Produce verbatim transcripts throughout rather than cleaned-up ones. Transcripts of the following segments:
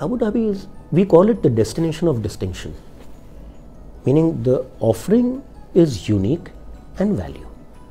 Abu Dhabi is, we call it the destination of distinction, meaning the offering is unique and value.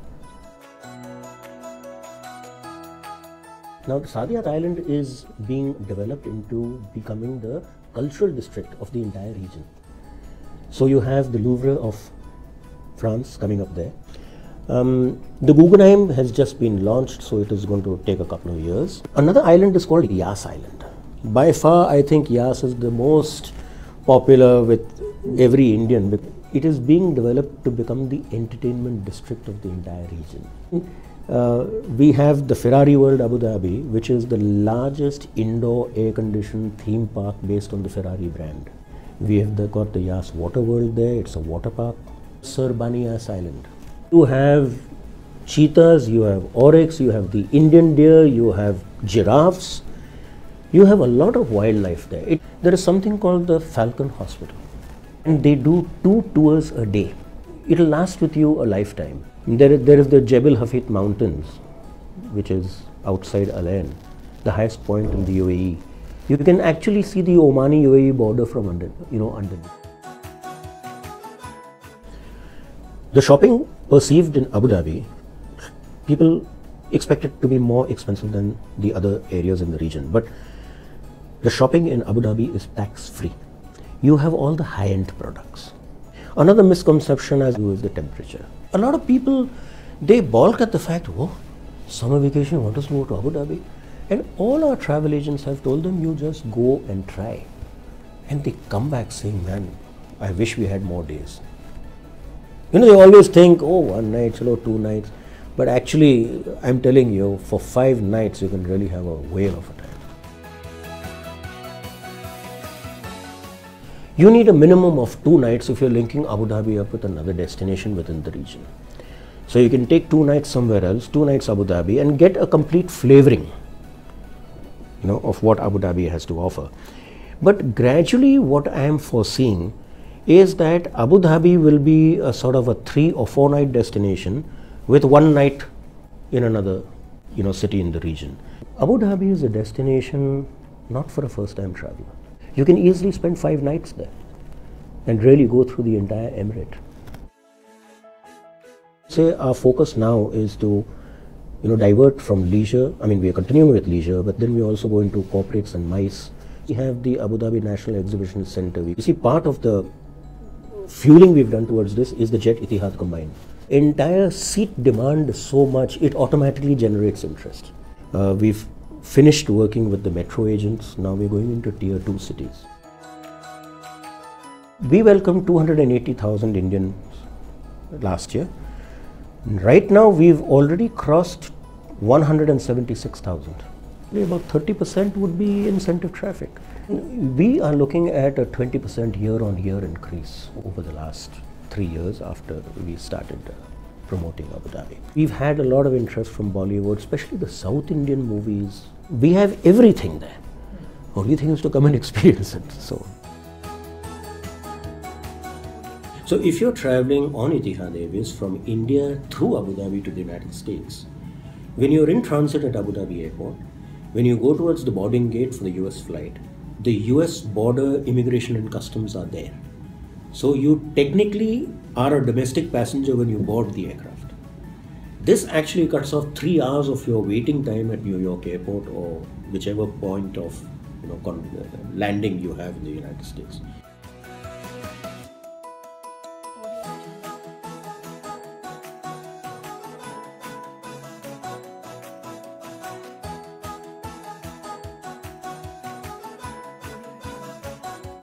Now, the Saadiyat Island is being developed into becoming the cultural district of the entire region. So you have the Louvre of France coming up there. Um, the Guggenheim has just been launched, so it is going to take a couple of years. Another island is called Yas Island. By far, I think Yas is the most popular with every Indian. It is being developed to become the entertainment district of the entire region. Uh, we have the Ferrari World Abu Dhabi, which is the largest indoor air-conditioned theme park based on the Ferrari brand. We have the, got the Yas Water World there, it's a water park. Sir Bani Yas Island. You have cheetahs, you have oryx, you have the Indian deer, you have giraffes. You have a lot of wildlife there. It, there is something called the Falcon Hospital. And they do two tours a day. It will last with you a lifetime. There is, there is the Jebel Hafid Mountains, which is outside Al Ain, the highest point in the U A E. You can actually see the Omani U A E border from under, you know, underneath. The shopping perceived in Abu Dhabi, people expect it to be more expensive than the other areas in the region. But the shopping in Abu Dhabi is tax-free. You have all the high-end products. Another misconception as is the temperature. A lot of people, they balk at the fact, oh, summer vacation, you want us to go to Abu Dhabi? And all our travel agents have told them, you just go and try. And they come back saying, man, I wish we had more days. You know, they always think, oh, one night, hello, two nights. But actually, I'm telling you, for five nights, you can really have a whale of a time. You need a minimum of two nights if you're linking Abu Dhabi up with another destination within the region. So you can take two nights somewhere else, two nights Abu Dhabi, and get a complete flavoring, you know, of what Abu Dhabi has to offer. But gradually, what I am foreseeing is that Abu Dhabi will be a sort of a three or four night destination with one night in another, you know, city in the region. Abu Dhabi is a destination not for a first time traveler. You can easily spend five nights there and really go through the entire emirate. Say our focus now is to, you know, divert from leisure. I mean, we are continuing with leisure, but then we also go into corporates and MICE. We have the Abu Dhabi National Exhibition Center. You see, part of the fueling we've done towards this is the Jet Etihad Combine. Entire seat demand is so much, it automatically generates interest. Uh, we've finished working with the metro agents. Now we're going into tier two cities. We welcomed two hundred eighty thousand Indians last year. Right now we've already crossed one hundred seventy-six thousand. About thirty percent would be incentive traffic. We are looking at a twenty percent year-on-year increase over the last three years after we started uh, promoting Abu Dhabi. We've had a lot of interest from Bollywood, especially the South Indian movies. We have everything there. Only thing is to come and experience it. So, so if you're traveling on Etihad Airways from India through Abu Dhabi to the United States, when you're in transit at Abu Dhabi Airport, when you go towards the boarding gate for the U S flight, the U S border immigration and customs are there. So you technically are a domestic passenger when you board the aircraft. This actually cuts off three hours of your waiting time at New York Airport or whichever point of, you know, landing you have in the United States.